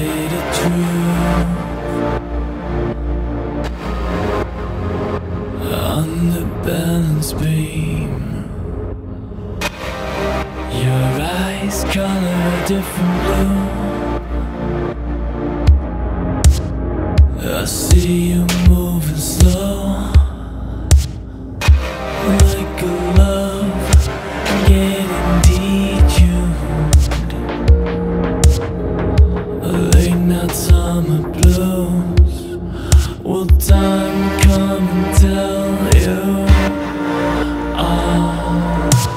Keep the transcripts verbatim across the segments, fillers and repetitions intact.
the truth on the balance beam. Your eyes color a different blue. I see you moving slow, like a love getting detuned. Late night summer blues. Will time come and tell you? Oh.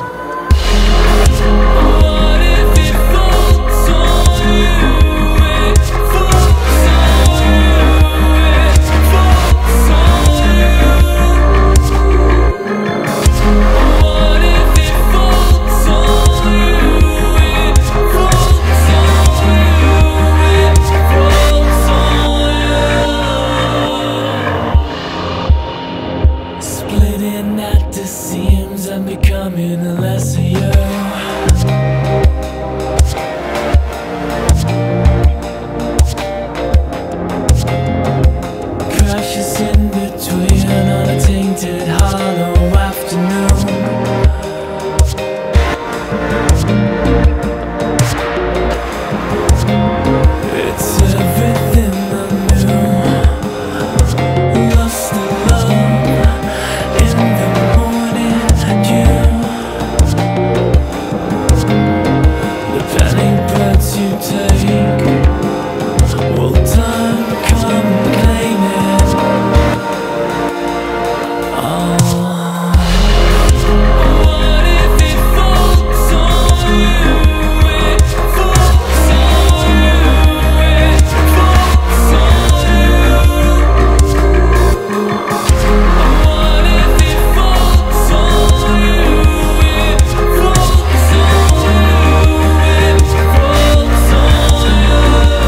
Splitting at the seams, I'm becoming less of you. Crashes in between on a tainted hollow afternoon. It's everything I knew. Lost in love in the morning dew. The panic breaths you take. Will time come and claim it? Oh. What if it falls on you? It falls on you. It falls on you. What if it falls on you? It falls on you. It falls on you.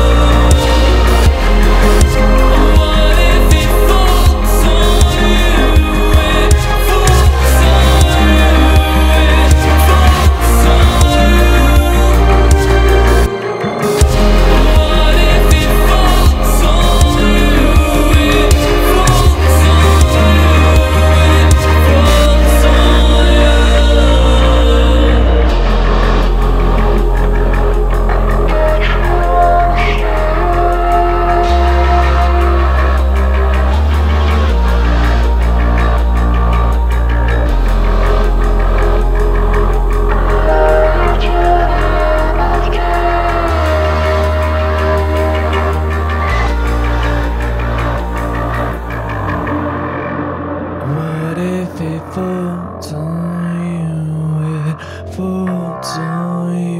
What if it falls on you? It falls on you. It falls on you. What if it falls on you? It falls on you. It falls on What if it falls on you? It falls on you.